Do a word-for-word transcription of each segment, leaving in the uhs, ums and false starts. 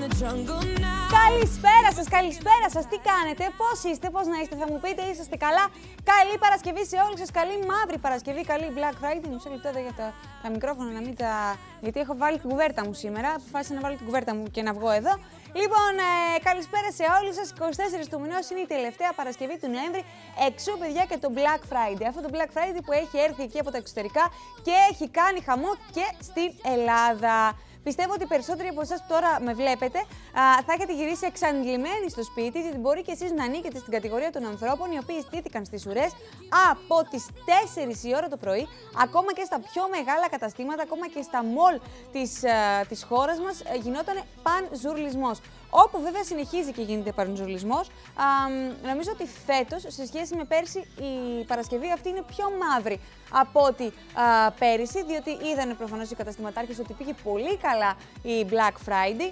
Καλησπέρα σας, καλησπέρα σας, τι κάνετε, πώς είστε, πώς να είστε, θα μου πείτε, είσαστε καλά? Καλή Παρασκευή σε όλους σας, καλή μαύρη Παρασκευή, καλή Black Friday. Μισό λεπτό εδώ για τα, τα μικρόφωνα να μην τα... γιατί έχω βάλει την κουβέρτα μου σήμερα, αποφάσισα να βάλω την κουβέρτα μου και να βγω εδώ. Λοιπόν, ε, καλησπέρα σε όλους σας, εικοστή τέταρτη του μηνός είναι η τελευταία Παρασκευή του Νοέμβρη, εξού παιδιά και το Black Friday. Αυτό το Black Friday που έχει έρθει εκεί από τα εξωτερικά και έχει κάνει χαμό και στην Ελλάδα. Πιστεύω ότι οι περισσότεροι από εσάς που τώρα με βλέπετε α, θα έχετε γυρίσει εξαντλημένοι στο σπίτι, γιατί μπορεί και εσείς να ανήκετε στην κατηγορία των ανθρώπων οι οποίοι στήθηκαν στις ουρές από τις τέσσερις η ώρα το πρωί, ακόμα και στα πιο μεγάλα καταστήματα, ακόμα και στα μολ της, α, της χώρας μας γινόταν πανζουρλισμός. Όπου βέβαια συνεχίζει και γίνεται πανζουρλισμός, νομίζω ότι φέτος σε σχέση με πέρσι η Παρασκευή αυτή είναι πιο μαύρη από ότι α, πέρυσι, διότι είδανε προφανώς οι καταστηματάρχες ότι πήγε πολύ καλά η Black Friday,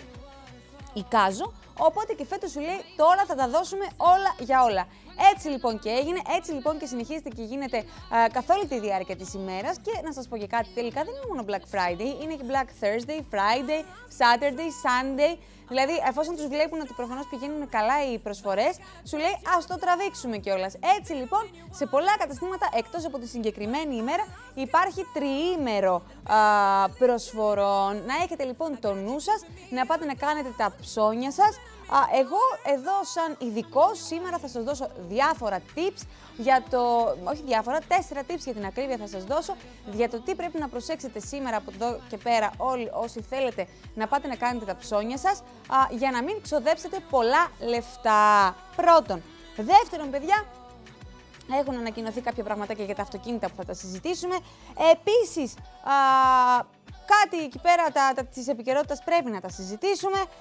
η Κάζο, οπότε και φέτος σου λέει τώρα θα τα δώσουμε όλα για όλα. Έτσι λοιπόν και έγινε, έτσι λοιπόν και συνεχίζεται και γίνεται α, καθ' όλη τη διάρκεια της ημέρας και να σας πω και κάτι, τελικά δεν είναι μόνο Black Friday, είναι και Black Thursday, Friday, Saturday, Sunday. Δηλαδή, εφόσον τους βλέπουν ότι προφανώς πηγαίνουν καλά οι προσφορές, σου λέει ας το τραβήξουμε κιόλας. Έτσι λοιπόν, σε πολλά καταστήματα εκτός από τη συγκεκριμένη ημέρα υπάρχει τριήμερο α, προσφορών. Να έχετε λοιπόν το νου σας, να πάτε να κάνετε τα ψώνια σας. Α, εγώ εδώ σαν ειδικός σήμερα θα σας δώσω διάφορα tips για το, όχι διάφορα, τέσσερα tips για την ακρίβεια θα σας δώσω για το τι πρέπει να προσέξετε σήμερα από εδώ και πέρα όλοι όσοι θέλετε να πάτε να κάνετε τα ψώνια σας α, για να μην ξοδέψετε πολλά λεφτά. Πρώτον. Δεύτερον παιδιά, έχουν ανακοινωθεί κάποια πραγματάκια για τα αυτοκίνητα που θα τα συζητήσουμε. Επίσης, α, κάτι εκεί πέρα τα, τα, της επικαιρότητας πρέπει να τα συζητήσουμε. Α,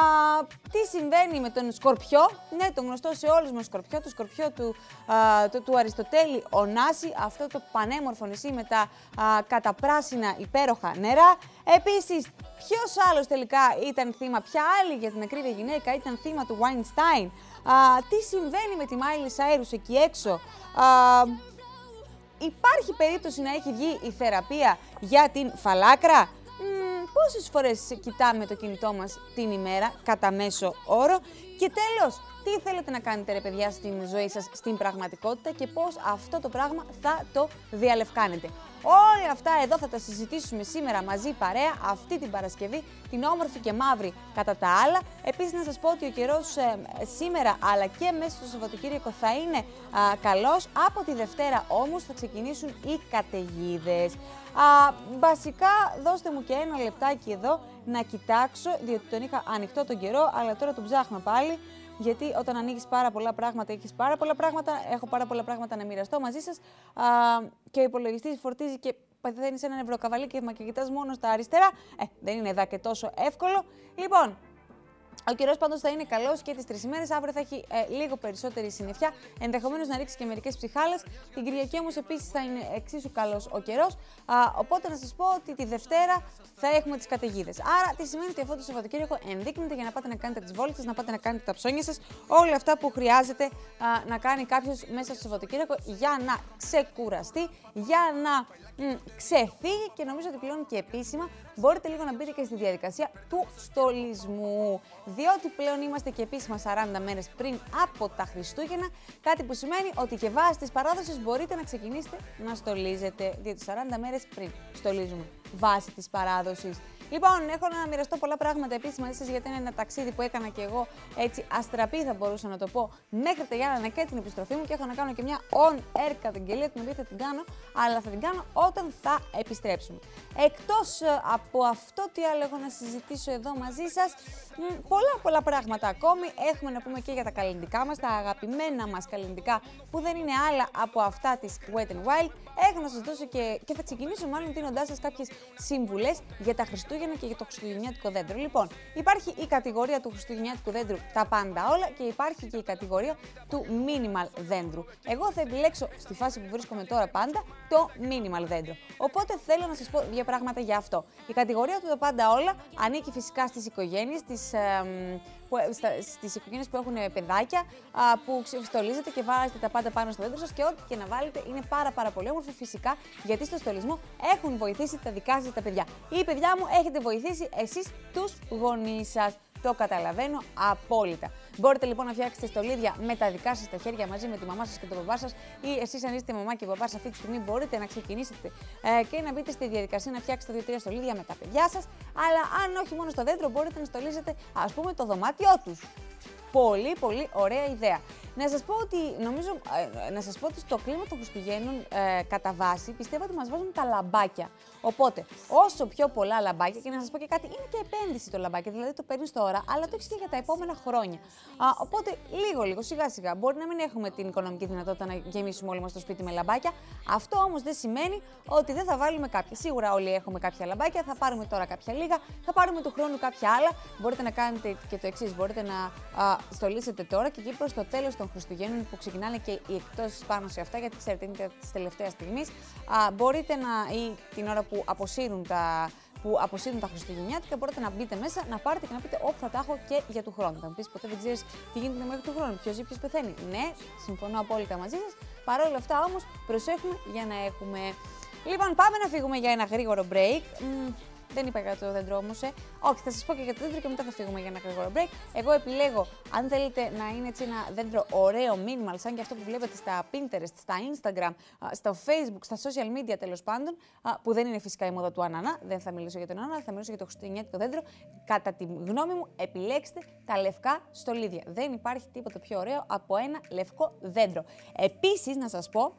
τι συμβαίνει με τον Σκορπιό, ναι, τον γνωστό σε όλους μας Σκορπιό, το Σκορπιό του, α, του, του Αριστοτέλη Ωνάση, αυτό το πανέμορφο νησί με τα α, καταπράσινα υπέροχα νερά. Επίσης, ποιος άλλος τελικά ήταν θύμα, ποια άλλη για την ακρίβεια γυναίκα ήταν θύμα του Weinstein. Α, τι συμβαίνει με τη Miley Cyrus εκεί έξω. Α, υπάρχει περίπτωση να έχει βγει η θεραπεία για την φαλάκρα. Μ, πόσες φορές κοιτάμε το κινητό μας την ημέρα, κατά μέσο όρο. Και τέλος, τι θέλετε να κάνετε ρε παιδιά στην ζωή σας, στην πραγματικότητα και πώς αυτό το πράγμα θα το διαλευκάνετε. Όλα αυτά εδώ θα τα συζητήσουμε σήμερα μαζί παρέα αυτή την Παρασκευή, την όμορφη και μαύρη κατά τα άλλα. Επίσης να σας πω ότι ο καιρός ε, σήμερα αλλά και μέσα στο Σαββατοκύριακο θα είναι α, καλός. Από τη Δευτέρα όμως θα ξεκινήσουν οι καταιγίδες. Α, βασικά δώστε μου και ένα λεπτάκι εδώ να κοιτάξω, διότι τον είχα ανοιχτό τον καιρό, αλλά τώρα τον ψάχνω πάλι. Γιατί όταν ανοίγεις πάρα πολλά πράγματα, έχεις πάρα πολλά πράγματα, έχω πάρα πολλά πράγματα να μοιραστώ μαζί σας α, και ο υπολογιστής φορτίζει και παθαίνεις ένα νευροκαβαλί και κοιτάς μόνο στα αριστερά. Ε, δεν είναι εδώ και τόσο εύκολο. Λοιπόν, ο καιρός πάντως θα είναι καλός και τις τρεις ημέρες. Αύριο θα έχει ε, λίγο περισσότερη συννεφιά, ενδεχομένως να ρίξει και μερικές ψυχάλες. Την Κυριακή όμως επίσης θα είναι εξίσου καλός ο καιρός. Α, οπότε να σας πω ότι τη Δευτέρα θα έχουμε τις καταιγίδες. Άρα, τι σημαίνει ότι αυτό το Σαββατοκύριακο ενδείκνυται για να πάτε να κάνετε τις βόλτες σας, να πάτε να κάνετε τα ψώνια σας, όλα αυτά που χρειάζεται α, να κάνει κάποιος μέσα στο Σαββατοκύριακο για να ξεκουραστεί, για να μ, ξεφύγει και νομίζω ότι πλέον και επίσημα μπορείτε λίγο να μπείτε και στη διαδικασία του στολισμού. Διότι πλέον είμαστε και επίσημα σαράντα μέρες πριν από τα Χριστούγεννα, κάτι που σημαίνει ότι και βάσει της παράδοσης μπορείτε να ξεκινήσετε να στολίζετε, διότι σαράντα μέρες πριν στολίζουμε βάσει της παράδοσης. Λοιπόν, έχω να μοιραστώ πολλά πράγματα επίσης μαζί σας, γιατί είναι ένα ταξίδι που έκανα και εγώ έτσι αστραπή, θα μπορούσα να το πω, μέχρι τα Γιάννενα και την επιστροφή μου και έχω να κάνω και μια on-air καταγγελία, την οποία θα την κάνω, αλλά θα την κάνω όταν θα επιστρέψουμε. Εκτός από αυτό, τι άλλο έχω να συζητήσω εδώ μαζί σας, πολλά πολλά πράγματα ακόμη. Έχουμε να πούμε και για τα καλλιντικά μας, τα αγαπημένα μας καλλιντικά που δεν είναι άλλα από αυτά της Wet n Wild. Έχω να σας δώσω και, και θα ξεκινήσω μάλλον δίνοντάς σας κάποιες σύμβουλες για τα Χριστούγεννα και για το χριστουγεννιάτικο δέντρο. Λοιπόν, υπάρχει η κατηγορία του χριστουγεννιάτικου δέντρου τα πάντα όλα και υπάρχει και η κατηγορία του minimal δέντρου. Εγώ θα επιλέξω στη φάση που βρίσκομαι τώρα πάντα το minimal δέντρο. Οπότε θέλω να σας πω δύο πράγματα για αυτό. Η κατηγορία του τα πάντα όλα ανήκει φυσικά στις οικογένειες, στις, ε, που, στα, στις οικογένειες που έχουν παιδάκια, α, που στολίζετε και βάζετε τα πάντα πάνω στο δέντρο σας και ό,τι και να βάλετε είναι πάρα πάρα πολύ όμορφο φυσικά, γιατί στο στολισμό έχουν βοηθήσει τα δικά σας τα παιδιά. Ή παιδιά μου έχετε βοηθήσει εσείς τους γονείς σας. Το καταλαβαίνω απόλυτα. Μπορείτε λοιπόν να φτιάξετε στολίδια με τα δικά σας τα χέρια μαζί με τη μαμά σας και τον παπά σας, ή εσείς αν είστε μαμά και παπάς αυτή τη στιγμή μπορείτε να ξεκινήσετε ε, και να μπείτε στη διαδικασία να φτιάξετε δύο-τρία στολίδια με τα παιδιά σας. Αλλά αν όχι μόνο στο δέντρο, μπορείτε να στολίζετε ας πούμε το δωμάτιό τους. Πολύ, πολύ ωραία ιδέα. Να σας πω ότι, νομίζω, ε, να σας πω ότι στο κλίμα των Χριστουγέννων ε, κατά βάση πιστεύω ότι μας βάζουν τα λαμπάκια. Οπότε, όσο πιο πολλά λαμπάκια, και να σας πω και κάτι, είναι και επένδυση το λαμπάκι, δηλαδή το παίρνεις τώρα, αλλά το έχεις και για τα επόμενα χρόνια. Α, οπότε, λίγο-λίγο, σιγά-σιγά. Μπορεί να μην έχουμε την οικονομική δυνατότητα να γεμίσουμε όλοι μας το σπίτι με λαμπάκια. Αυτό όμως δεν σημαίνει ότι δεν θα βάλουμε κάποια. Σίγουρα όλοι έχουμε κάποια λαμπάκια, θα πάρουμε τώρα κάποια λίγα, θα πάρουμε του χρόνου κάποια άλλα. Μπορείτε να κάνετε και το εξής: μπορείτε να α, στολίσετε τώρα και εκεί προς το τέλος των Χριστουγέννων που ξεκινάνε και οι εκτόσεις πάνω σε αυτά, γιατί ξέρετε είναι της τελευταίας στιγμής. Α, μπορείτε να, ή την ώρα που αποσύρουν τα. που αποσύρουν τα Χριστουγεννιάτικα, μπορείτε να μπείτε μέσα, να πάρετε και να πείτε: Όπ, θα τα έχω και για του χρόνου. Θα μου πεις: Ποτέ δεν ξέρεις τι γίνεται μέχρι του χρόνου. Ποιος ζει, ποιος πεθαίνει. Ναι, συμφωνώ απόλυτα μαζί σας. Παρ' όλα αυτά όμως, προσέχουμε για να έχουμε. Λοιπόν, πάμε να φύγουμε για ένα γρήγορο break. Μ, δεν είπα για το δέντρο όμως. Ε. Όχι, θα σας πω και για το δέντρο και μετά θα φύγουμε για ένα γρήγορο break. Εγώ επιλέγω, αν θέλετε να είναι έτσι ένα δέντρο ωραίο, minimal, σαν και αυτό που βλέπετε στα Pinterest, στα Instagram, στο Facebook, στα social media τέλος πάντων, που δεν είναι φυσικά η μόδα του ανανά. Δεν θα μιλήσω για τον ανανά, θα μιλήσω για το χριστουγεννιάτικο δέντρο. Κατά τη γνώμη μου, επιλέξτε τα λευκά στολίδια. Δεν υπάρχει τίποτα πιο ωραίο από ένα λευκό δέντρο. Επίσης, να σας πω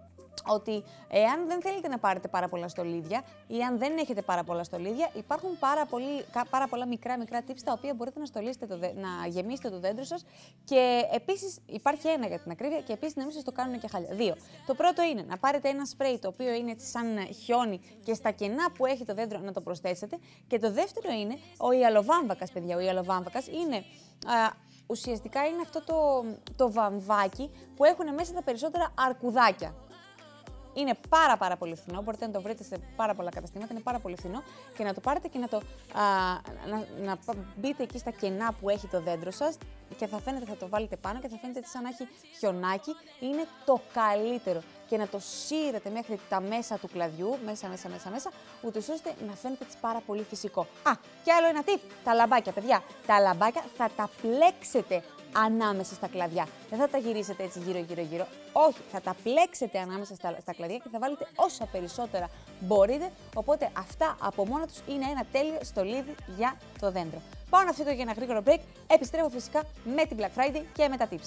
ότι εάν δεν θέλετε να πάρετε πάρα πολλά στολίδια ή αν δεν έχετε πάρα πολλά στολίδια, υπάρχουν πάρα, πολύ, πάρα πολλά μικρά μικρά tips τα οποία μπορείτε να, στολίσετε το, να γεμίσετε το δέντρο σας. Και επίσης υπάρχει ένα για την ακρίβεια και επίσης να μην σας το κάνουν και χάλια. Δύο. Το πρώτο είναι να πάρετε ένα σπρέι το οποίο είναι έτσι σαν χιόνι και στα κενά που έχει το δέντρο να το προσθέσετε. Και το δεύτερο είναι ο ιαλοβάμβακας, παιδιά. Ο ιαλοβάμβακας είναι. Α, ουσιαστικά είναι αυτό το, το βαμβάκι που έχουν μέσα τα περισσότερα αρκουδάκια. Είναι πάρα πάρα πολύ φθηνό, μπορείτε να το βρείτε σε πάρα πολλά καταστήματα, είναι πάρα πολύ φθηνό και να το πάρετε και να, το, α, να, να μπείτε εκεί στα κενά που έχει το δέντρο σας και θα φαίνεται, θα το βάλετε πάνω και θα φαίνεται σαν να έχει χιονάκι, είναι το καλύτερο. Και να το σύρετε μέχρι τα μέσα του κλαδιού, μέσα, μέσα, μέσα, μέσα, ούτως ώστε να φαίνεται έτσι πάρα πολύ φυσικό. Α, και άλλο ένα tip, τα λαμπάκια, παιδιά. Τα λαμπάκια θα τα πλέξετε ανάμεσα στα κλαδιά. Δεν θα τα γυρίσετε έτσι γύρω-γύρω-γύρω. Όχι, θα τα πλέξετε ανάμεσα στα, στα κλαδιά και θα βάλετε όσα περισσότερα μπορείτε. Οπότε αυτά από μόνα τους είναι ένα τέλειο στολίδι για το δέντρο. Πάω να φύγω για ένα γρήγορο break. Επιστρέφω φυσικά με την Black Friday και με τα tips.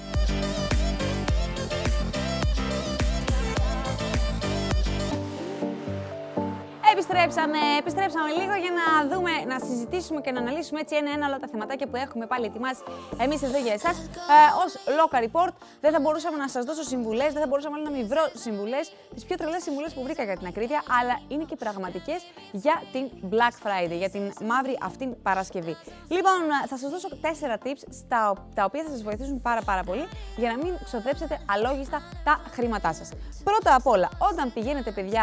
Επιστρέψαμε, επιστρέψαμε λίγο για να δούμε, να συζητήσουμε και να αναλύσουμε έτσι ένα-ένα όλα τα θεματάκια που έχουμε πάλι ετοιμάσει εμείς εδώ για εσάς. Ε, ως Local Report δεν θα μπορούσαμε να σας δώσω συμβουλές, δεν θα μπορούσαμε να μην βρω συμβουλές, τις πιο τρελές συμβουλές που βρήκα για την ακρίβεια, αλλά είναι και πραγματικές για την Black Friday, για την μαύρη αυτήν Παρασκευή. Λοιπόν, θα σας δώσω τέσσερα tips στα, τα οποία θα σας βοηθήσουν πάρα πάρα πολύ για να μην ξοδέψετε αλόγιστα τα χρήματά σας. Πρώτα απ' όλα, όταν πηγαίνετε παιδιά,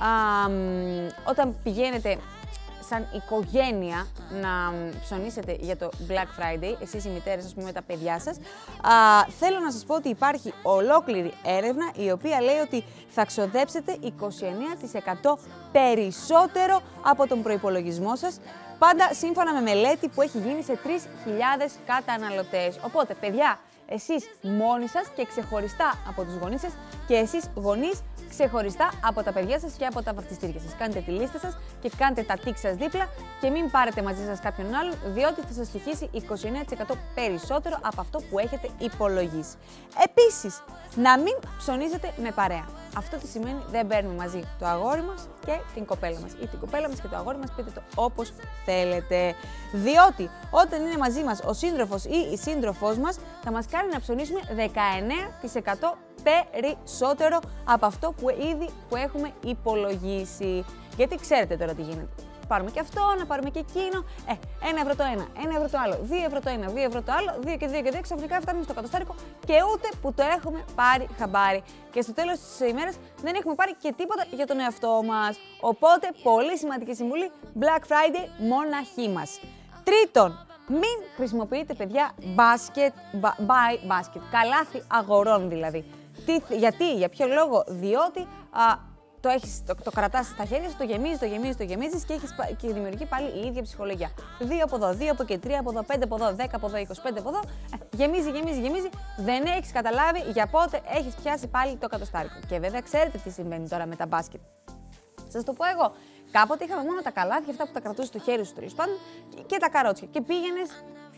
α, όταν πηγαίνετε σαν οικογένεια να ψωνίσετε για το Black Friday, εσείς οι μητέρες, ας πούμε, με τα παιδιά σας, α, θέλω να σας πω ότι υπάρχει ολόκληρη έρευνα η οποία λέει ότι θα ξοδέψετε είκοσι εννέα τοις εκατό περισσότερο από τον προϋπολογισμό σας, πάντα σύμφωνα με μελέτη που έχει γίνει σε τρεις χιλιάδες καταναλωτές. Οπότε, παιδιά, εσείς μόνοι σας και ξεχωριστά από τους γονείς σας και εσείς γονείς ξεχωριστά από τα παιδιά σας και από τα βαφτιστήρια σας. Κάντε τη λίστα σας και κάντε τα τικ σας δίπλα και μην πάρετε μαζί σας κάποιον άλλον, διότι θα σας στοιχήσει είκοσι εννέα τοις εκατό περισσότερο από αυτό που έχετε υπολογίσει. Επίσης, να μην ψωνίζετε με παρέα. Αυτό τι σημαίνει? Δεν παίρνουμε μαζί το αγόρι μας και την κοπέλα μας. Ή την κοπέλα μας και το αγόρι μας, πείτε το όπως θέλετε. Διότι όταν είναι μαζί μας ο σύντροφος ή η σύντροφός μας, θα μας κάνει να ψωνίσουμε δεκαεννέα τοις εκατό περισσότερο από αυτό που ήδη που έχουμε υπολογίσει. Γιατί ξέρετε τώρα τι γίνεται. Πάρουμε και αυτό, να πάρουμε και εκείνο. Ε, ένα ευρώ το ένα, ένα ευρώ το άλλο, δύο ευρώ το ένα, δύο ευρώ το άλλο, δύο και δύο και δύο. Ξαφνικά φτάνουμε στο κατοστάρικο και ούτε που το έχουμε πάρει χαμπάρι. Και στο τέλος της ημέρας δεν έχουμε πάρει και τίποτα για τον εαυτό μας. Οπότε, πολύ σημαντική συμβουλή, Black Friday μοναχή μας. Τρίτον, μην χρησιμοποιείτε, παιδιά, μπάσκετ, buy μπάσκετ, καλάθι αγορών δηλαδή. Τι, γιατί, για ποιο λόγο? Διότι α, το, έχεις, το, το κρατάς στα χέρια σου, το γεμίζεις, το γεμίζεις, το γεμίζεις και, έχεις, και δημιουργεί πάλι η ίδια ψυχολογία. Δύο από εδώ, δύο από εκεί, τρία από εδώ, πέντε από εδώ, δέκα από εδώ, είκοσι πέντε από εδώ. Ε, γεμίζει, γεμίζει, γεμίζει. Δεν έχεις καταλάβει για πότε έχεις πιάσει πάλι το εκατοστάρικο. Και βέβαια ξέρετε τι συμβαίνει τώρα με τα μπάσκετ. Σας το πω εγώ. Κάποτε είχαμε μόνο τα καλάθια, αυτά που τα κρατούσε στο χέρι σου τέλος πάντων, και, και τα καρότσια. Και πήγαινες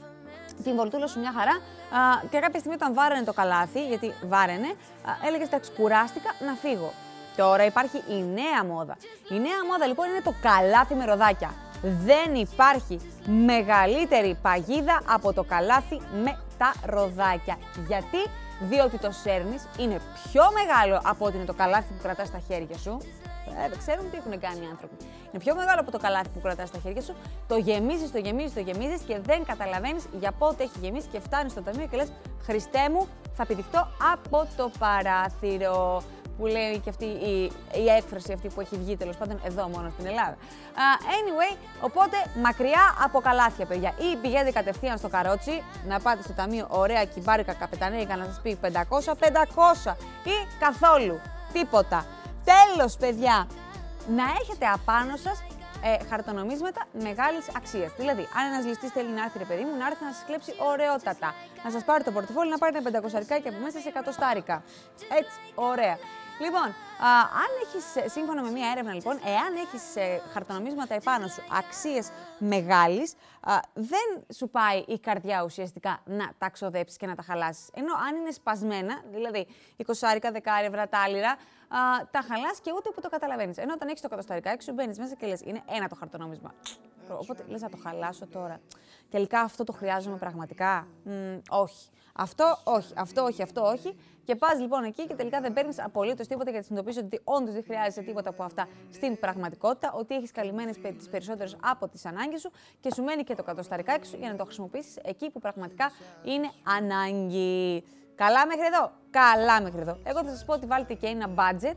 την βολτούλα σου μια χαρά α, και κάποια στιγμή όταν βάραινε το καλάθι, γιατί βάραινε, έλεγες εντάξει, κουράστηκα να φύγω. Τώρα υπάρχει η νέα μόδα. Η νέα μόδα λοιπόν είναι το καλάθι με ροδάκια. Δεν υπάρχει μεγαλύτερη παγίδα από το καλάθι με τα ροδάκια. Γιατί? Διότι το σέρνεις είναι πιο μεγάλο από ότι είναι το καλάθι που κρατάς στα χέρια σου. Ε, ξέρουμε τι έχουν κάνει οι άνθρωποι. Είναι πιο μεγάλο από το καλάθι που κρατάς στα χέρια σου. Το γεμίζεις, το γεμίζεις, το γεμίζεις και δεν καταλαβαίνεις για πότε έχει γεμίσει και φτάνεις στο ταμείο και λες Χριστέ μου, θα πηδηχτώ από το παράθυρο. Που λέει και αυτή η, η έκφραση αυτή που έχει βγει τέλος πάντων εδώ μόνο στην Ελλάδα. Uh, anyway, οπότε μακριά από καλάθια, παιδιά. Ή πηγαίνετε κατευθείαν στο καρότσι, να πάτε στο ταμείο ωραία κυμπάρικα καπετανέικα να σας πει πεντακόσια, πεντακόσια ή καθόλου. Τίποτα. Τέλος, παιδιά, να έχετε απάνω σας ε, χαρτονομίσματα μεγάλης αξίας. Δηλαδή, αν ένας ληστής θέλει να έρθει, ρε παιδί μου, να έρθει να σας κλέψει ωραιότατα. Να σας πάρει το πορτοφόλι, να πάρει ένα πεντακοσαρικάκι από μέσα σε εκατοστάρικα. Έτσι, ωραία. Λοιπόν, α, αν έχεις, σύμφωνα με μία έρευνα λοιπόν, εάν έχεις ε, χαρτονομίσματα επάνω σου αξίες μεγάλης, α, δεν σου πάει η καρδιά ουσιαστικά να τα ξοδέψεις και να τα χαλάσεις. Ενώ αν είναι σπασμένα, δηλαδή εικοσάρικα, δεκάρια, βρατάλιρα, α, τα χαλάς και ούτε που το καταλαβαίνεις. Ενώ όταν έχεις το εκατοσταρικάκι σου μπαίνεις μέσα και λες, είναι ένα το χαρτονόμισμα. Οπότε λες να το χαλάσω τώρα. Τελικά αυτό το χρειάζομαι πραγματικά. Μ, όχι. Αυτό όχι, αυτό όχι, αυτό όχι. Και πας λοιπόν εκεί και τελικά δεν παίρνεις απολύτως τίποτα γιατί συνειδητοποιείς ότι όντως δεν χρειάζεσαι τίποτα από αυτά στην πραγματικότητα, ότι έχεις καλυμμένες τις περισσότερες από τις ανάγκες σου και σου μένει και το εκατοσταρικάκι σου για να το χρησιμοποιήσεις εκεί που πραγματικά είναι ανάγκη. Καλά μέχρι εδώ, καλά μέχρι εδώ. Εγώ θα σας πω ότι βάλτε και ένα budget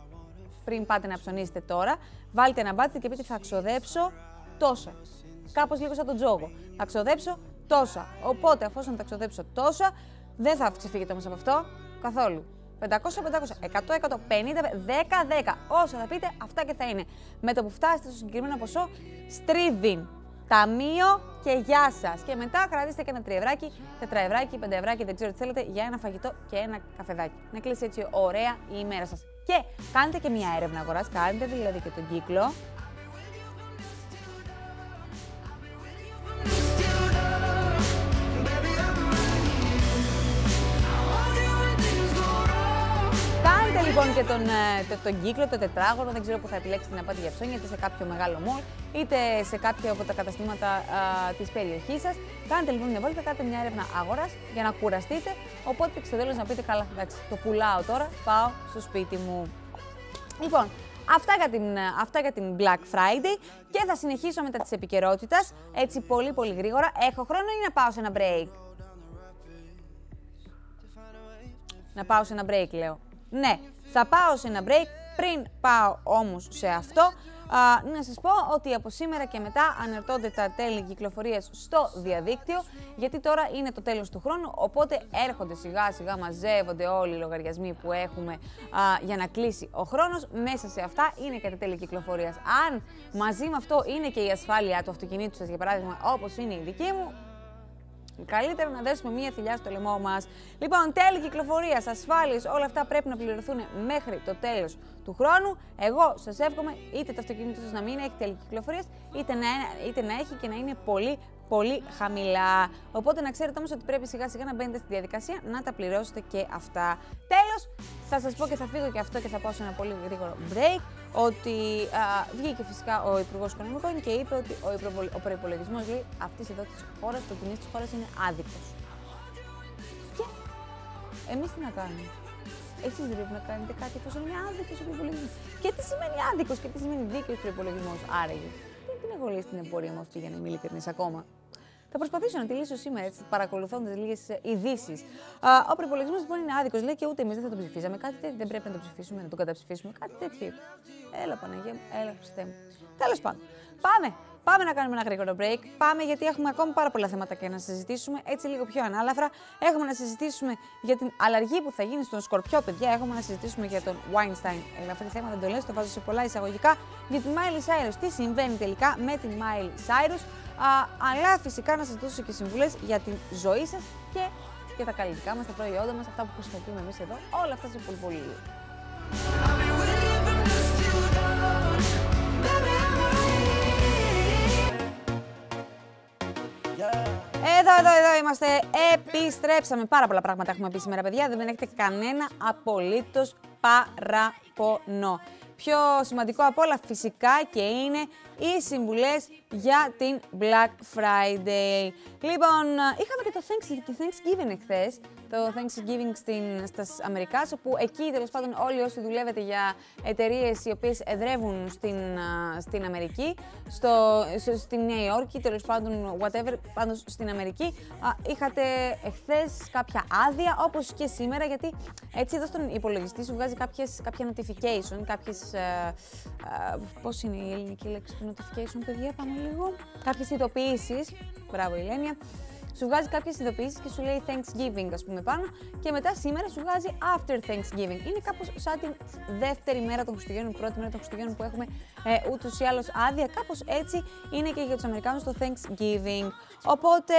πριν πάτε να ψωνίσετε τώρα. Βάλτε ένα budget και πείτε θα ξοδέψω τόσα. Κάπως λίγο σαν τον τζόγο. Θα ξοδέψω τόσα. Οπότε, αφόσον θα ξοδέψω τόσα, δεν θα ξεφύγετε όμως από αυτό καθόλου. πεντακόσια, πεντακόσια, εκατό, εκατό, πενήντα, δέκα, δέκα. Όσα θα πείτε, αυτά και θα είναι. Με το που φτάσετε στο συγκεκριμένο ποσό, στρίβιν. Ταμείο και γεια σας. Και μετά κρατήστε και ένα τριευράκι, τετραευράκι, πενταευράκι, δεν ξέρω τι θέλετε, για ένα φαγητό και ένα καφεδάκι. Να κλείσει έτσι ωραία η ημέρα σας. Και κάντε και μια έρευνα αγοράς, κάντε δηλαδή και τον κύκλο. Λοιπόν, και τον, το, τον κύκλο, το τετράγωνο, δεν ξέρω που θα επιλέξετε να πάτε για ψώνια, είτε σε κάποιο μεγάλο μολ, είτε σε κάποιο από τα καταστήματα α, της περιοχής σας. Κάντε λοιπόν μια βόλτα, κάντε μια έρευνα αγοράς για να κουραστείτε. Οπότε στο τέλος να πείτε: καλά, εντάξει, το πουλάω τώρα, πάω στο σπίτι μου. Λοιπόν, αυτά για την, αυτά για την Black Friday και θα συνεχίσω μετά της επικαιρότητας, έτσι πολύ πολύ γρήγορα. Έχω χρόνο ή να πάω σε ένα break? Να πάω σε ένα break, λέω. Ναι, θα πάω σε ένα break. Πριν πάω όμως σε αυτό, α, να σας πω ότι από σήμερα και μετά αναρτώνται τα τέλη κυκλοφορίας στο διαδίκτυο, γιατί τώρα είναι το τέλος του χρόνου, οπότε έρχονται σιγά σιγά, μαζεύονται όλοι οι λογαριασμοί που έχουμε α, για να κλείσει ο χρόνος. Μέσα σε αυτά είναι και τα τέλη κυκλοφορίας. Αν μαζί με αυτό είναι και η ασφάλεια του αυτοκινήτου σας, για παράδειγμα, όπως είναι η δική μου, καλύτερα να δέσουμε μία θηλιά στο λαιμό μας. Λοιπόν, τέλη κυκλοφορίας, ασφάλειες, όλα αυτά πρέπει να πληρωθούν μέχρι το τέλος του χρόνου. Εγώ σας εύχομαι είτε το αυτοκίνητο σας να μην έχει τέλη κυκλοφορίας, είτε να, είτε να έχει και να είναι πολύ, πολύ χαμηλά. Οπότε να ξέρετε όμως ότι πρέπει σιγά σιγά να μπαίνετε στη διαδικασία να τα πληρώσετε και αυτά. Τέλος, θα σας πω και θα φύγω και αυτό και θα πάω σε ένα πολύ γρήγορο break, ότι α, βγήκε φυσικά ο Υπουργός Οικονομικών και είπε ότι ο, ο προϋπολογισμός αυτής εδώ της χώρας, το κοινής της χώρας είναι άδικος. Και εμείς τι να κάνουμε? Εσείς δεν πρέπει να κάνετε κάτι εφόσον είναι άδικος ο προϋπολογισμός. Και τι σημαίνει άδικος και τι σημαίνει δίκαιος προϋπολογισμός, άραγε? Δεν την έχω λύσει την εμπορία μου αυτή, για να είμαι ειλικρινής ακόμα. Θα προσπαθήσω να τη λύσω σήμερα, έτσι, παρακολουθώντας λίγες ειδήσεις. Ο προϋπολογισμός λοιπόν είναι άδικος, λέει, και ούτε εμείς δεν θα τον ψηφίσαμε. Κάτι τέτοιο δεν πρέπει να τον ψηφίσουμε, να τον καταψηφίσουμε. Κάτι τέτοιο. Έλα, Παναγία μου, έλα, Χριστέ μου. Τέλος πάντων. Πάμε. πάμε να κάνουμε ένα γρήγορο break. Πάμε γιατί έχουμε ακόμα πάρα πολλά θέματα και να συζητήσουμε, έτσι λίγο πιο ανάλαφρα. Έχουμε να συζητήσουμε για την αλλαγή που θα γίνει στον Σκορπιό, παιδιά. Έχουμε να συζητήσουμε για τον Weinstein. Ελαφρύ θέμα, δεν το λέω, το βάζω σε πολλά εισαγωγικά. Για τη Miley Cyrus, τι συμβαίνει τελικά με την Miley Cyrus. Α, αλλά φυσικά να σας δώσω και συμβουλές για τη ζωή σας και για τα καλλιτικά μας, τα προϊόντα μας, αυτά που χρησιμοποιούμε εμείς εδώ. Όλα αυτά σε πολύ πολύ λίγο. Εδώ, εδώ, εδώ είμαστε. Επιστρέψαμε. Πάρα πολλά πράγματα έχουμε πει σήμερα, παιδιά. Δεν έχετε κανένα απολύτως παραπονό. Πιο σημαντικό απ' όλα φυσικά και είναι οι συμβουλές για την Black Friday. Λοιπόν, είχαμε και το Thanksgiving εχθές, το Thanksgiving στην, στις Αμερικάς, όπου εκεί τέλος πάντων όλοι όσοι δουλεύετε για εταιρείες οι οποίες εδρεύουν στην, στην Αμερική, στο, στη Νέα Υόρκη, τέλος πάντων whatever, πάντως στην Αμερική, είχατε εχθές κάποια άδεια, όπως και σήμερα, γιατί έτσι εδώ στον υπολογιστή σου βγάζει κάποιες, κάποια notification, κάποιες, uh, uh, πώς είναι η ελληνική λέξη του notification, παιδιά, πάμε λίγο, κάποιες ειδοποιήσεις, μπράβο Ηλένια, σου βγάζει κάποιες ειδοποιήσεις και σου λέει Thanksgiving, ας πούμε, πάνω, και μετά σήμερα σου βγάζει After Thanksgiving. Είναι κάπως σαν την δεύτερη μέρα των Χριστουγέννων, πρώτη μέρα των Χριστουγέννων που έχουμε ε, ούτως ή άλλως άδεια. Κάπως έτσι είναι και για τους Αμερικάνους το Thanksgiving. Οπότε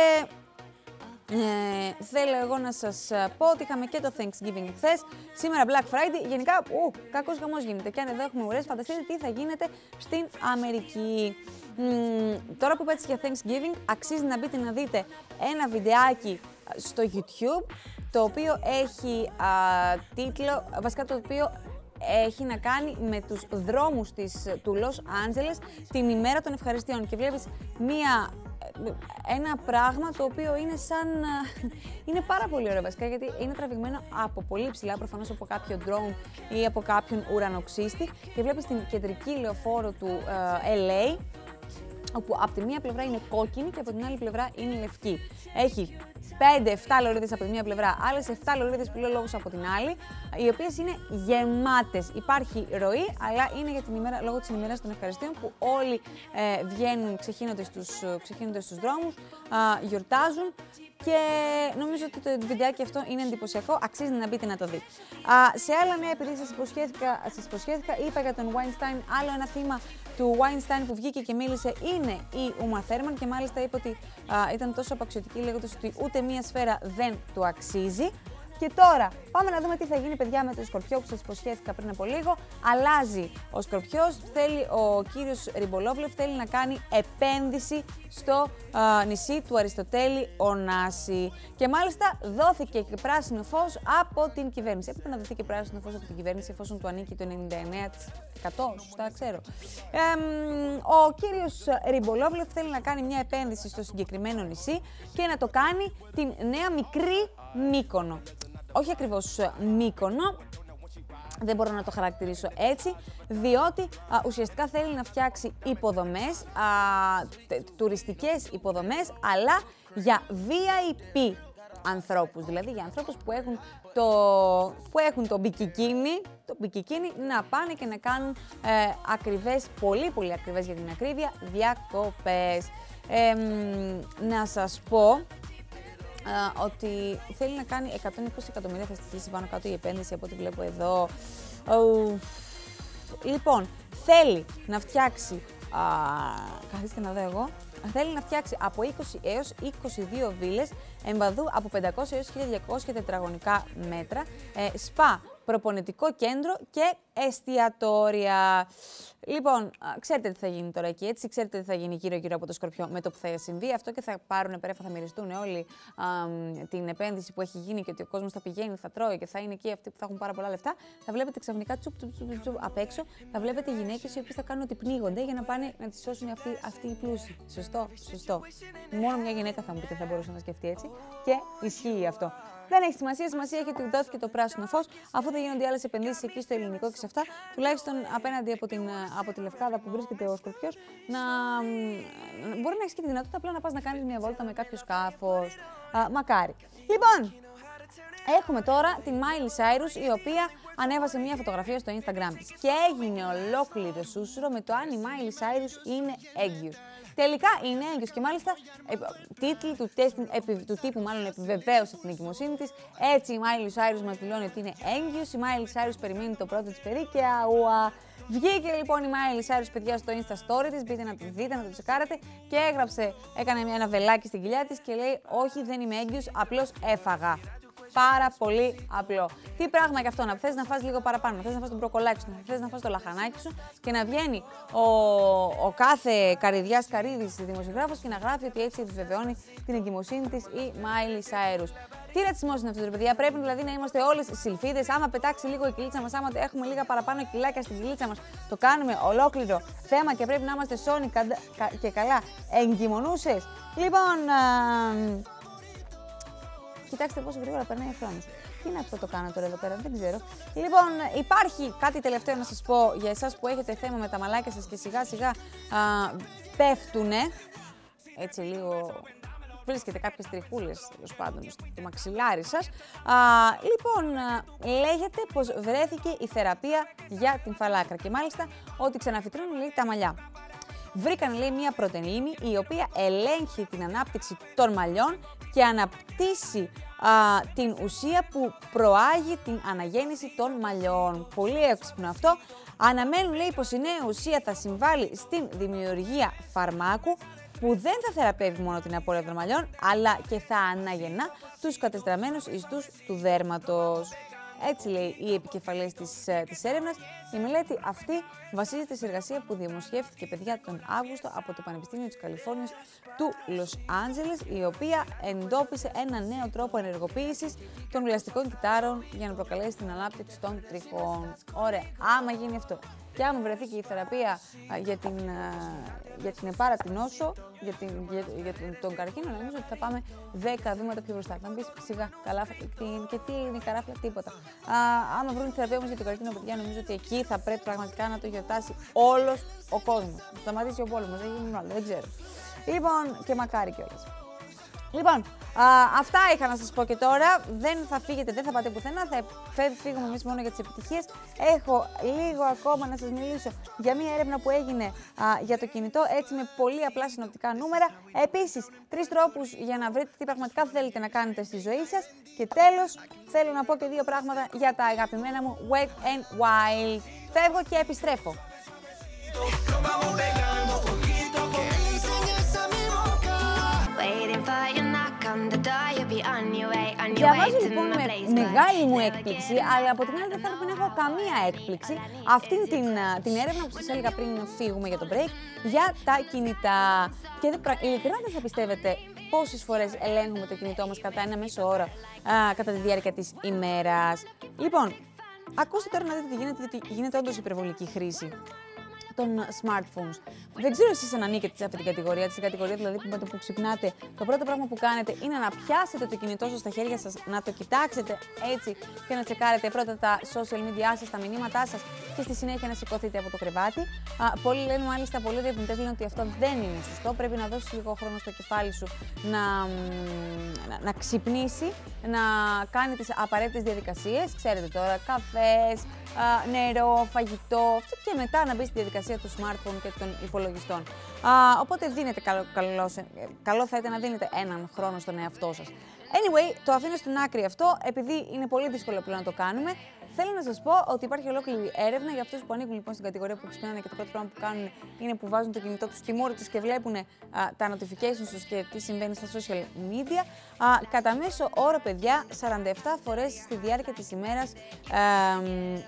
Ε, θέλω εγώ να σας πω ότι είχαμε και το Thanksgiving χθες. Σήμερα Black Friday. Γενικά, ου, κακός χαμός γίνεται. Και αν εδώ έχουμε ουρές, φανταστείτε τι θα γίνεται στην Αμερική. Μ, τώρα που είπατε για Thanksgiving, αξίζει να μπείτε να δείτε ένα βιντεάκι στο YouTube, το οποίο έχει α, τίτλο, βασικά το οποίο έχει να κάνει με τους δρόμους της, του Λος Άντζελες την ημέρα των ευχαριστειών. Και βλέπεις μία ένα πράγμα το οποίο είναι σαν. Είναι πάρα πολύ ωραίο βασικά, γιατί είναι τραβηγμένο από πολύ ψηλά, προφανώς από κάποιο drone ή από κάποιον ουρανοξύστη, και βλέπεις την κεντρική λεωφόρο του ε, Ελ Έι, όπου από τη μία πλευρά είναι κόκκινη και από την άλλη πλευρά είναι λευκή. Έχει πέντε εφτά λωρίδες από τη μία πλευρά, άλλες εφτά λωρίδες πυλολόγους από την άλλη, οι οποίες είναι γεμάτες. Υπάρχει ροή, αλλά είναι για την ημέρα, λόγω της ημέρας των ευχαριστίων, που όλοι ε, βγαίνουν ξεχύνονται στους, ξεχύνονται στους δρόμους, α, γιορτάζουν, και νομίζω ότι το βιντεάκι αυτό είναι εντυπωσιακό, αξίζει να μπείτε να το δείτε. Α, σε άλλα νέα, επειδή σας υποσχέθηκα, σας υποσχέθηκα, είπα για τον Weinstein, άλλο ένα θύμα του Weinstein που βγήκε και μίλησε είναι η Uma Thurman, και μάλιστα είπε ότι α, ήταν τόσο απαξιωτική λέγοντας ότι ούτε μία σφαίρα δεν του αξίζει. Και τώρα πάμε να δούμε τι θα γίνει, παιδιά, με τον Σκορπιό που σας υποσχέθηκα πριν από λίγο. Αλλάζει ο Σκορπιός, θέλει, ο κύριος Ριμπολόβλεφ θέλει να κάνει επένδυση στο α, νησί του Αριστοτέλη Ωνάση. Και μάλιστα δόθηκε και πράσινο φως από την κυβέρνηση. Έπρεπε να δοθεί και πράσινο φως από την κυβέρνηση, εφόσον του ανήκει το ενενήντα εννέα τοις εκατό, σωστά ξέρω. Ε, ο κύριος Ριμπολόβλεφ θέλει να κάνει μια επένδυση στο συγκεκριμένο νησί και να το κάνει την νέα μικρή Μύκονο. Όχι ακριβώς Μύκονο, δεν μπορώ να το χαρακτηρίσω έτσι, διότι α, ουσιαστικά θέλει να φτιάξει υποδομές, α, τε, τουριστικές υποδομές, αλλά για βι άι πι ανθρώπους, δηλαδή για ανθρώπους που έχουν το, που έχουν το μπικικίνι, το μπικικίνι να πάνε και να κάνουν ε, ακριβές, πολύ πολύ ακριβές για την ακρίβεια, διακοπές. Ε, να σας πω Uh, ότι θέλει να κάνει εκατόν είκοσι εκατομμύρια, θα στοιχήσει πάνω κάτω η επένδυση από ό,τι βλέπω εδώ. Uh, λοιπόν, θέλει να φτιάξει, uh, καθίστε να δω εγώ, θέλει να φτιάξει από είκοσι έως είκοσι δύο βίλες εμβαδού από πεντακόσια έως χίλια διακόσια τετραγωνικά μέτρα, ε, σπα, προπονητικό κέντρο και εστιατόρια. Λοιπόν, ξέρετε τι θα γίνει τώρα εκεί, έτσι, ξέρετε τι θα γίνει γύρω-γύρω από το Σκορπιό με το που θα συμβεί αυτό, και θα πάρουν περέφα, θα μοιριστούν όλοι α, την επένδυση που έχει γίνει, και ότι ο κόσμος θα πηγαίνει, θα τρώει και θα είναι εκεί αυτοί που θα έχουν πάρα πολλά λεφτά. Θα βλέπετε ξαφνικά τσουπ, τσουπ, τσουπ, τσουπ απ' έξω, θα βλέπετε γυναίκες οι οποίες θα κάνουν ότι πνίγονται για να πάνε να τις σώσουν αυτοί, αυτοί οι πλούσιοι. Σωστό, σωστό. Μόνο μια γυναίκα θα μου πείτε θα μπορούσε να σκεφτεί έτσι, και ισχύει αυτό. Δεν έχει σημασία, σημασία έχει ότι δόθηκε το πράσινο φως, αφού δεν γίνονται άλλες επενδύσεις εκεί στο ελληνικό και σε αυτά, τουλάχιστον απέναντι από, την, από τη Λευκάδα που βρίσκεται ο Σκορπιός, να μπορεί να έχει και τη δυνατότητα απλά να πας να κάνεις μια βόλτα με κάποιο σκάφος. Α, μακάρι. Λοιπόν, έχουμε τώρα την Miley Cyrus, η οποία ανέβασε μια φωτογραφία στο Instagram της και έγινε ολόκληρο σούσουρο με το αν η Miley Cyrus είναι έγκυος. Τελικά είναι έγκυος και μάλιστα τίτλοι του, τεστ, του τύπου μάλλον επιβεβαίωσε την εγκυμοσύνη της. Έτσι η Miley Cyrus μας δηλώνει ότι είναι έγκυος, η Miley Cyrus περιμένει το πρώτο της παιδί και αουα. Βγήκε λοιπόν η Miley Cyrus, παιδιά, στο Insta Story της, μπείτε να τη δείτε, να το τσεκάρετε, και έγραψε, έκανε ένα βελάκι στην κοιλιά της και λέει όχι, δεν είμαι έγκυος, απλώς έφαγα. Πάρα πολύ απλό. Τι πράγμα και αυτό, να θες να φας λίγο παραπάνω, να θες να φας τον μπροκολάκι σου, να θες να φας το λαχανάκι σου και να βγαίνει ο, ο κάθε Καρυδιάς Καρύδης δημοσιογράφος και να γράφει ότι έτσι επιβεβαιώνει την εγκυμοσύνη της η Miley Cyrus. Τι ρατσισμός είναι αυτό, ρε παιδιά? Πρέπει δηλαδή να είμαστε όλες σιλφίδες. Άμα πετάξει λίγο η κυλίτσα μας, άμα έχουμε λίγα παραπάνω κιλάκια στην κυλίτσα μας, το κάνουμε ολόκληρο θέμα και πρέπει να είμαστε σώνοι και καλά εγκυμονούσες. Λοιπόν. Α... Κοιτάξτε πόσο γρήγορα περνάει ο χρόνος. Τι είναι αυτό το κάνω τώρα εδώ πέρα, δεν ξέρω. Λοιπόν, υπάρχει κάτι τελευταίο να σας πω για εσάς που έχετε θέμα με τα μαλάκια σας και σιγά σιγά α, πέφτουνε. Έτσι λίγο βρίσκεται κάποιες τριχούλες, τέλος πάντων, στο μαξιλάρι σας. Α, λοιπόν, α, λέγεται πως βρέθηκε η θεραπεία για την φαλάκρα και μάλιστα ότι ξαναφυτρώνουν, λέει, τα μαλλιά. Βρήκαν, λέει, μία πρωτεΐνη η οποία ελέγχει την ανάπτυξη των μαλλιών και αναπτύσσει α, την ουσία που προάγει την αναγέννηση των μαλλιών. Πολύ έξυπνο αυτό. Αναμένουν, λέει, πως η νέα ουσία θα συμβάλλει στην δημιουργία φαρμάκου που δεν θα θεραπεύει μόνο την απώλεια των μαλλιών, αλλά και θα αναγεννά τους κατεστραμμένους ιστούς του δέρματος. Έτσι λέει η επικεφαλής της, της έρευνας. Η μελέτη αυτή βασίζεται σε εργασία που δημοσιεύτηκε, παιδιά, τον Αύγουστο από το Πανεπιστήμιο της Καλιφόρνιας του Λος Άντζελες, η οποία εντόπισε ένα νέο τρόπο ενεργοποίησης των πλαστικών κυτάρων για να προκαλέσει την ανάπτυξη των τριχών. Ωραία, άμα γίνει αυτό και άμα βρεθεί και η θεραπεία α, για την, α, για την επάρατη νόσο, για, την, για, για τον, τον καρκίνο, νομίζω ότι θα πάμε δέκα βήματα πιο μπροστά. Θα μου πεις σιγά, καλά, και τι είναι η καράφλα, τίποτα. Α, άμα βρουν τη θεραπεία όμως για τον καρκίνο, παιδιά, νομίζω ότι εκεί θα πρέπει πραγματικά να το γιορτάσει όλος ο κόσμος. Θα σταματήσει ο πόλεμος, δεν γίνει άλλο, δεν ξέρω. Λοιπόν, και μακάρι κιόλας. Λοιπόν, α, αυτά είχα να σας πω και τώρα. Δεν θα φύγετε, δεν θα πάτε πουθενά. Θα φύγουμε εμείς μόνο για τις επιτυχίες. Έχω λίγο ακόμα να σας μιλήσω για μια έρευνα που έγινε α, για το κινητό, έτσι με πολύ απλά συνοπτικά νούμερα. Επίσης, τρεις τρόπους για να βρείτε τι πραγματικά θέλετε να κάνετε στη ζωή σας. Και τέλος, θέλω να πω και δύο πράγματα για τα αγαπημένα μου Wet n Wild. Φεύγω και επιστρέφω. Διαβάζω λοιπόν με μεγάλη μου έκπληξη, αλλά από την άλλη δεν θα έπρεπε να έχω καμία έκπληξη, αυτήν την, την έρευνα που σας έλεγα πριν φύγουμε για το break, για τα κινητά. Και ειλικρινά δεν θα πιστεύετε πόσες φορές ελέγχουμε το κινητό μας κατά ένα μέσο όρο α, κατά τη διάρκεια της ημέρας. Λοιπόν, ακούστε τώρα να δείτε τι γίνεται, γιατί γίνεται όντως υπερβολική χρήση των smartphones. Δεν ξέρω εσείς αν ανήκετε σε αυτή την κατηγορία, στην κατηγορία δηλαδή που με το που ξυπνάτε, το πρώτο πράγμα που κάνετε είναι να πιάσετε το κινητό σας στα χέρια σας, να το κοιτάξετε έτσι και να τσεκάρετε πρώτα τα social media σας, τα μηνύματά σας και στη συνέχεια να σηκωθείτε από το κρεβάτι. Α, πολλοί λένε, μάλιστα, πολλοί διερευνητές λένε ότι αυτό δεν είναι σωστό. Πρέπει να δώσεις λίγο χρόνο στο κεφάλι σου να, να, να ξυπνήσει, να κάνει τις απαραίτητες διαδικασίες. Ξέρετε τώρα, καφές, α, νερό, φαγητό, και μετά να μπει στη διαδικασία του smartphone και των υπολογιστών. Α, οπότε δίνετε καλό, καλό, καλό θα ήταν να δίνετε έναν χρόνο στον εαυτό σας. Anyway, το αφήνω στην άκρη αυτό, επειδή είναι πολύ δύσκολο πλέον να το κάνουμε. Θέλω να σας πω ότι υπάρχει ολόκληρη έρευνα για αυτούς που ανήκουν λοιπόν στην κατηγορία που ξυπνάνε και το πρώτο πράγμα που κάνουν είναι που βάζουν το κινητό τους στη μούρη τους και βλέπουν α, τα notifications τους και τι συμβαίνει στα social media. Α, κατά μέσο όρο, παιδιά, σαράντα επτά φορές στη διάρκεια της ημέρας α,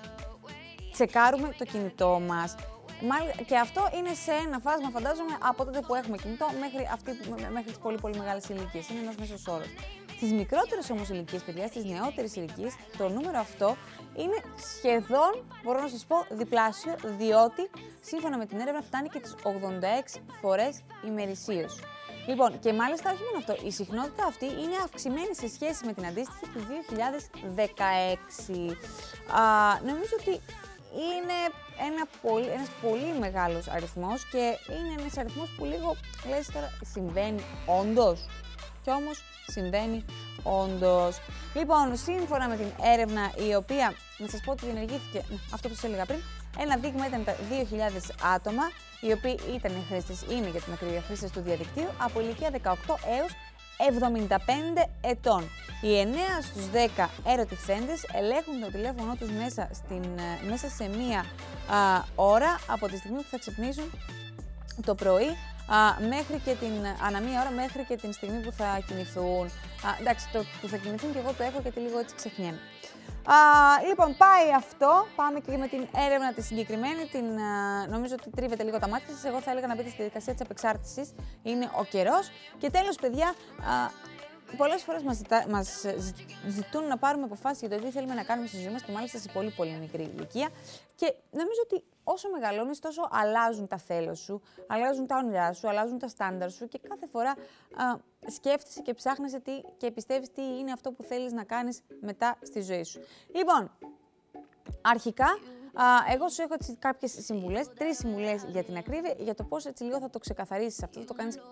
τσεκάρουμε το κινητό μας. Και αυτό είναι σε ένα φάσμα, φαντάζομαι, από τότε που έχουμε κινητό μέχρι, αυτή, μέχρι τις πολύ πολύ μεγάλες ηλικίες. Είναι ένας μέσος όρος. Στις μικρότερες όμως ηλικίες, παιδιά, στις νεότερες ηλικίες, το νούμερο αυτό είναι σχεδόν, μπορώ να σας πω, διπλάσιο, διότι σύμφωνα με την έρευνα φτάνει και τις ογδόντα έξι φορές ημερησίως. Λοιπόν, και μάλιστα όχι μόνο αυτό, η συχνότητα αυτή είναι αυξημένη σε σχέση με την αντίστοιχη του δύο χιλιάδες δεκαέξι. Α, νομίζω ότι είναι ένα πολύ, ένας πολύ μεγάλος αριθμός και είναι ένας αριθμός που λίγο λες τώρα συμβαίνει όντως. Κι όμως συμβαίνει όντως. Λοιπόν, σύμφωνα με την έρευνα η οποία, να σας πω ότι διενεργήθηκε, αυτό που σας έλεγα πριν, ένα δείγμα ήταν τα δύο χιλιάδες άτομα, οι οποίοι ήταν χρήστες, είναι για την ακρίβεια χρήστες του διαδικτύου, από ηλικία δεκαοκτώ έως εβδομήντα πέντε ετών. Οι εννέα στους δέκα ερωτηθέντες ελέγχουν το τηλέφωνο τους μέσα, στην, μέσα σε μία α, ώρα από τη στιγμή που θα ξυπνήσουν το πρωί α, μέχρι και την, ανά μία ώρα μέχρι και την στιγμή που θα κοιμηθούν. Α, εντάξει, το που θα κοιμηθούν και εγώ το έχω γιατί λίγο έτσι ξεχνιέμαι. Α, λοιπόν, πάει αυτό. Πάμε και με την έρευνα τη συγκεκριμένη. Την, α, νομίζω ότι τρίβεται λίγο τα μάτια σας. Εγώ θα έλεγα να μπείτε στη διαδικασία της απεξάρτησης. Είναι ο καιρός. Και τέλος, παιδιά, α, πολλές φορές μας, ζητά, μας ζητούν να πάρουμε αποφάσεις για το τι θέλουμε να κάνουμε στη ζωή μας και μάλιστα σε πολύ πολύ μικρή ηλικία. Και νομίζω ότι όσο μεγαλώνεις, τόσο αλλάζουν τα θέλω σου, αλλάζουν τα όνειρά σου, αλλάζουν τα στάνταρ σου και κάθε φορά α, σκέφτεσαι και ψάχνεσαι τι και πιστεύεις τι είναι αυτό που θέλεις να κάνεις μετά στη ζωή σου. Λοιπόν, αρχικά, α, εγώ σου έχω έτσι κάποιες συμβουλές, τρεις συμβουλές για την ακρίβεια, για το πώς έτσι λίγο θα το ξεκαθαρίσεις αυτό, θα το κάνεις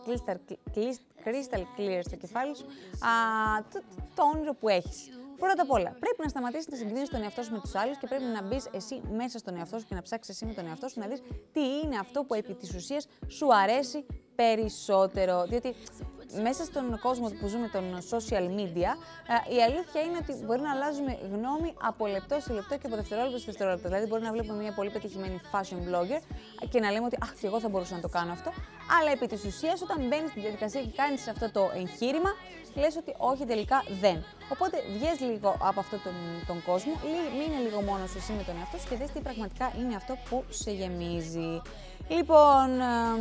crystal clear στο κεφάλι σου, α, το, το όνειρο που έχεις. Πρώτα απ' όλα, πρέπει να σταματήσεις να συγκρίνεις τον εαυτό σου με τους άλλους και πρέπει να μπεις εσύ μέσα στον εαυτό σου και να ψάξεις εσύ με τον εαυτό σου να δεις τι είναι αυτό που επί της ουσίας σου αρέσει περισσότερο. Διότι μέσα στον κόσμο που ζούμε, τον social media, η αλήθεια είναι ότι μπορεί να αλλάζουμε γνώμη από λεπτό σε λεπτό και από δευτερόλεπτο σε δευτερόλεπτο. Δηλαδή, μπορεί να βλέπουμε μια πολύ πετυχημένη fashion blogger και να λέμε ότι αχ, και εγώ θα μπορούσα να το κάνω αυτό. Αλλά επί της ουσίας, όταν μπαίνεις στη διαδικασία και κάνεις αυτό το εγχείρημα, λες ότι όχι, τελικά δεν. Οπότε βγες λίγο από αυτόν τον, τον κόσμο, μείνε λίγο μόνος εσύ με τον εαυτό σου και δες τι πραγματικά είναι αυτό που σε γεμίζει. Λοιπόν,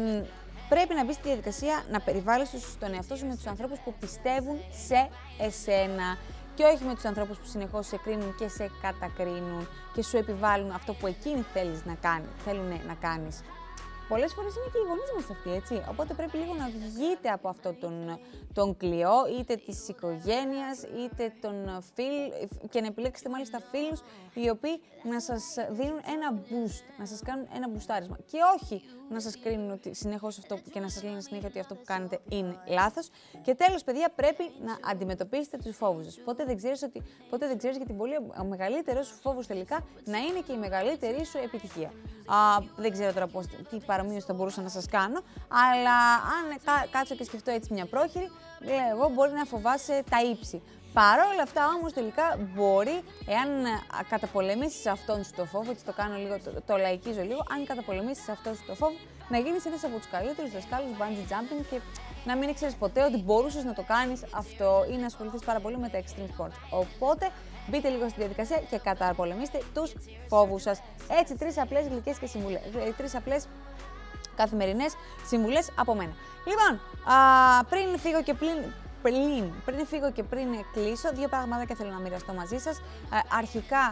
πρέπει να μπεις στη διαδικασία να περιβάλλεις τον εαυτό σου με τους ανθρώπους που πιστεύουν σε εσένα και όχι με τους ανθρώπους που συνεχώς σε κρίνουν και σε κατακρίνουν και σου επιβάλλουν αυτό που εκείνοι θέλεις να κάνει, θέλουν να κάνεις. Πολλές φορές είναι και οι γονείς μας αυτοί, έτσι. Οπότε πρέπει λίγο να βγείτε από αυτό τον, τον κλειό, είτε της οικογένειας, είτε των φίλων, και να επιλέξετε μάλιστα φίλους οι οποίοι να σας δίνουν ένα boost, να σας κάνουν ένα μπουστάρισμα. Και όχι να σας κρίνουν ότι συνεχώς αυτό και να σας λένε συνέχεια ότι αυτό που κάνετε είναι λάθος. Και τέλος, παιδιά, πρέπει να αντιμετωπίσετε τους φόβους σας. Ποτέ δεν ξέρεις, ότι, ποτέ δεν ξέρεις γιατί πολύ ο μεγαλύτερος σου φόβος τελικά να είναι και η μεγαλύτερη σου επιτυχία. Α, δεν ξέρω τώρα πώς, τι παρομοίωση θα μπορούσα να σας κάνω, αλλά αν κά, κάτσω και σκεφτώ έτσι μια πρόχειρη, εγώ μπορεί να φοβάσαι τα ύψη. Παρ' όλα αυτά όμως τελικά μπορεί, εάν καταπολεμήσεις αυτόν σου το φόβο, έτσι το κάνω λίγο, το, το λαϊκίζω λίγο, αν καταπολεμήσεις αυτόν σου το φόβο, να γίνεις ένας από τους καλύτερους δασκάλους bungee jumping και να μην ήξερες ποτέ ότι μπορούσες να το κάνεις αυτό ή να ασχοληθείς πάρα πολύ με τα extreme sports. Οπότε μπείτε λίγο στη διαδικασία και καταπολεμήστε τους φόβους σας. Έτσι, τρεις απλές γλυκές και συμβουλές, τρεις απλές καθημερινές συμβουλές από μένα. Λοιπόν, α, πριν φύγω και πλην, Πριν, πριν φύγω και πριν κλείσω, δύο πραγματάκια θέλω να μοιραστώ μαζί σας. Αρχικά,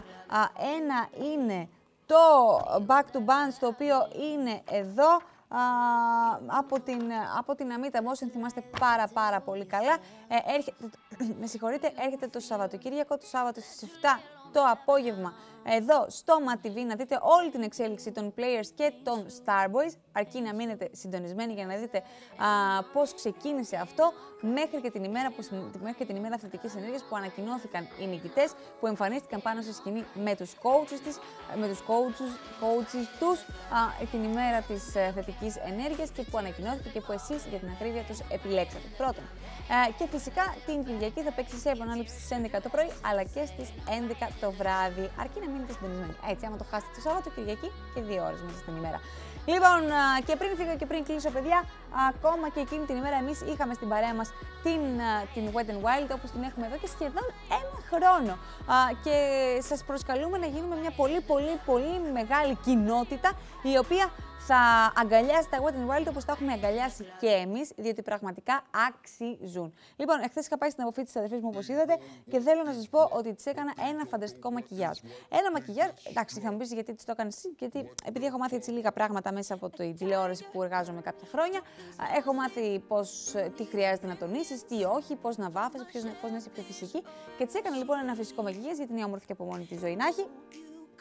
ένα είναι το Back to Bands, το οποίο είναι εδώ. Α, από την, από την Αμίτα Motion, θυμάστε πάρα πάρα πολύ καλά. Ε, έρχεται, με συγχωρείτε, έρχεται το Σαββατοκύριακο, το Σάββατο στις εφτά το απόγευμα, εδώ στο ΜΑΤ τι βι, να δείτε όλη την εξέλιξη των Players και των Starboys, αρκεί να μείνετε συντονισμένοι για να δείτε α, πώς ξεκίνησε αυτό, μέχρι και την ημέρα, που, μέχρι και την ημέρα θετικής ενέργειας που ανακοινώθηκαν οι νικητές, που εμφανίστηκαν πάνω στη σκηνή με τους coaches, της, με τους coaches, coaches τους α, την ημέρα της ε, θετικής ενέργειας και που ανακοινώθηκε και που εσείς για την ακρίβεια τους επιλέξατε. Πρώτον, ε, και φυσικά την Κυριακή θα παίξει σε επανάληψη στις έντεκα το πρωί, αλλά και στις έντεκα το βράδυ, αρκεί να μείνετε συντονισμένοι. Έτσι, άμα το χάσετε το Σάββατο, Κυριακή και δύο ώρες μέσα στην ημέρα. Λοιπόν, και πριν φύγω και πριν κλείσω, παιδιά, ακόμα και εκείνη την ημέρα εμείς είχαμε στην παρέα μας την, την Wet n Wild, όπως την έχουμε εδώ και σχεδόν ένα χρόνο. Και σας προσκαλούμε να γίνουμε μια πολύ πολύ πολύ μεγάλη κοινότητα, η οποία θα αγκαλιάσει τα Wet n Wild όπως τα έχουμε αγκαλιάσει και εμείς, διότι πραγματικά αξίζουν. Λοιπόν, εχθές είχα πάει στην αποφύτιση της αδερφής μου, όπως είδατε, και θέλω να σας πω ότι της έκανα ένα φανταστικό μακιγιάζ. Ένα μακιγιάζ, εντάξει, θα μου πεις γιατί της το έκανες εσύ, γιατί επειδή έχω μάθει έτσι λίγα πράγματα μέσα από την τηλεόραση που εργάζομαι κάποια χρόνια, έχω μάθει πώς, τι χρειάζεται να τονίσεις, τι όχι, πώς να βάφεις, πώς να είσαι πιο φυσική. Και της έκανα λοιπόν ένα φυσικό μακιγιάζ, γιατί είναι όμορφη και από μόνη τη ζωή να έχει.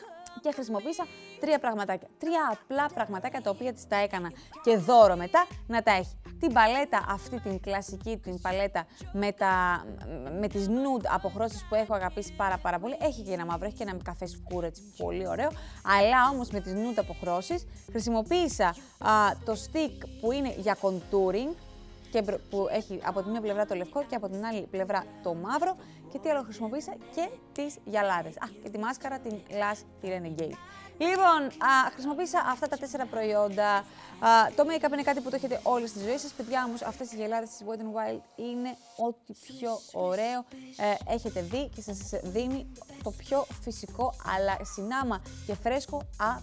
και χρησιμοποίησα τρία πραγματάκια. Τρία απλά πραγματάκια τα οποία της τα έκανα και δώρο μετά να τα έχει. Την παλέτα, αυτή την κλασική, την παλέτα με, τα, με τις nude αποχρώσεις που έχω αγαπήσει πάρα πάρα πολύ. Έχει και ένα μαύρο, έχει και ένα καφέ σκούρο, έτσι, πολύ ωραίο. Αλλά όμως με τις nude αποχρώσεις χρησιμοποίησα α, το stick που είναι για contouring, και που έχει από τη μία πλευρά το λευκό και από την άλλη πλευρά το μαύρο. Και τι άλλο χρησιμοποίησα? Και τις γυαλάδες. Α, και τη μάσκαρα, την Lash, τη Renegade. Λοιπόν, α, χρησιμοποίησα αυτά τα τέσσερα προϊόντα. Α, το make-up είναι κάτι που το έχετε όλοι στη ζωή σας. Παιδιά, όμως, αυτές οι γυαλάδες της Wet n Wild είναι ό,τι πιο ωραίο ε, έχετε δει και σας δίνει το πιο φυσικό αλλά συνάμα και φρέσκο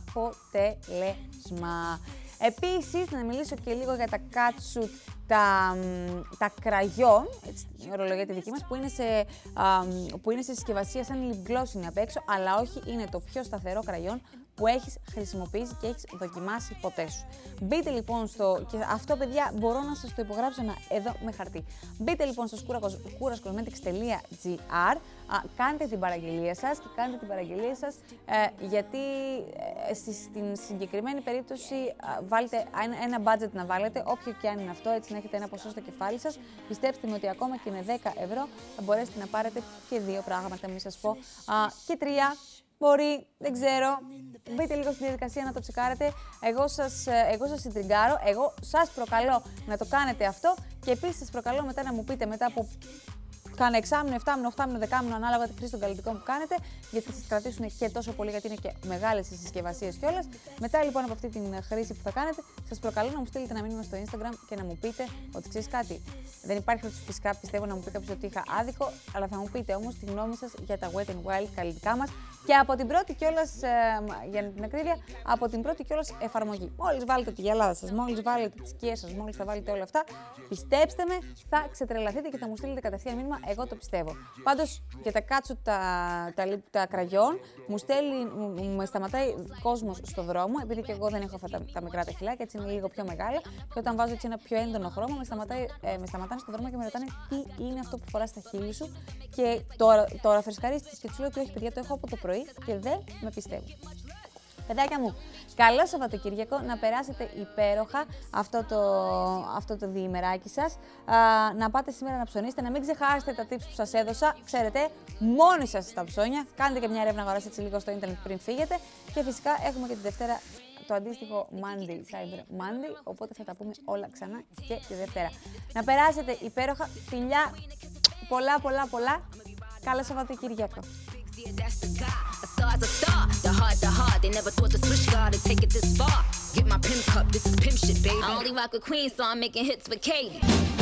αποτέλεσμα. Επίσης, να μιλήσω και λίγο για τα catsuit, τα, τα κραγιόν, έτσι, η ορολογία τη δική μας, που είναι, σε, α, που είναι σε συσκευασία σαν lip gloss είναι απ' έξω, αλλά όχι, είναι το πιο σταθερό κραγιόν που έχεις χρησιμοποιήσει και έχεις δοκιμάσει ποτέ σου. Μπείτε λοιπόν στο, και αυτό παιδιά μπορώ να σας το υπογράψω ένα, εδώ με χαρτί. Μπείτε λοιπόν στο kouras cosmetics τελεία gr, κάντε την παραγγελία σας και κάντε την παραγγελία σας ε, γιατί ε, στη, στην συγκεκριμένη περίπτωση ε, βάλτε ένα, ένα budget να βάλετε, όποιο και αν είναι αυτό, έτσι να έχετε ένα ποσό στο κεφάλι σας. Πιστέψτε με ότι ακόμα και με δέκα ευρώ θα μπορέσετε να πάρετε και δύο πράγματα, μην σας πω, α, και τρία. Μπορεί, δεν ξέρω, μπείτε λίγο στη διαδικασία να το τσεκάρετε. Εγώ σας, εγώ σας συντριγκάρω, εγώ σας προκαλώ να το κάνετε αυτό και επίσης σας προκαλώ μετά να μου πείτε μετά από κάνα εξάμηνο, εφτάμηνο, οχτάμηνο, δεκάμηνο, ανάλογα τη χρήση των καλλιτικών που κάνετε, γιατί θα σας κρατήσουν και τόσο πολύ, γιατί είναι και μεγάλες οι συσκευασίες κιόλας. Μετά λοιπόν από αυτή την χρήση που θα κάνετε, σας προκαλώ να μου στείλετε ένα μήνυμα στο Instagram και να μου πείτε ότι ξέρεις κάτι. Δεν υπάρχει φυσικά, πιστεύω, να μου πει κάποιος ότι είχα άδικο, αλλά θα μου πείτε όμως τη γνώμη σας για τα Wet n Wild καλλιτικά μας και από την πρώτη κιόλας, ε, για την ακρίβεια, από την πρώτη κιόλας εφαρμογή. Μόλις βάλετε τη γυαλάδα σας, μόλις βάλετε τις σκιές σας, μόλις θα βάλετε όλα αυτά, πιστέψτε με, θα ξετρελαθείτε και θα μου στείλετε κατευθείαν μήνυμα. Εγώ το πιστεύω. Πάντως για τα κάτσου τα, τα, τα κραγιόν, μου στέλνει, μου, με σταματάει κόσμος στο δρόμο, επειδή και εγώ δεν έχω αυτά τα, τα μικρά τα χυλάκια, έτσι είναι λίγο πιο μεγάλα. Και όταν βάζω έτσι ένα πιο έντονο χρώμα, με, σταματάει, ε, με σταματάνε στο δρόμο και με ρωτάνε τι είναι αυτό που φοράς στα χείλη σου. Και τώρα, τώρα φρεσκαρίστηκες και του λέω ότι όχι, παιδιά, το έχω από το πρωί και δεν με πιστεύω. Παιδάκια μου, καλό Σαββατοκύριακο, να περάσετε υπέροχα αυτό το, αυτό το διημεράκι σας, α, να πάτε σήμερα να ψωνίσετε, να μην ξεχάσετε τα tips που σας έδωσα, ξέρετε, μόνοι σας τα ψώνια, κάντε και μια έρευνα αγοράς έτσι λίγο στο ίντερνετ πριν φύγετε και φυσικά έχουμε και τη Δευτέρα το αντίστοιχο Monday, Cyber Monday, οπότε θα τα πούμε όλα ξανά και τη Δευτέρα. Να περάσετε υπέροχα, φιλιά, πολλά πολλά πολλά, καλό Σαββατοκύριακο. Yeah, that's the guy. A star's a star. The heart, the heart. They never thought the switch guard would take it this far. Get my pimp cup. This is pimp shit, baby. I only rock with Queen, so I'm making hits with Katie.